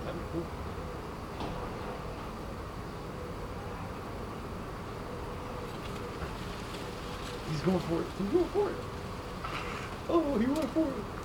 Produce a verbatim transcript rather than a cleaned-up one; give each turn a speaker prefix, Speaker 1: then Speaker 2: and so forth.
Speaker 1: That'd be cool. He's going for it. He's going for it. Oh, he went for it.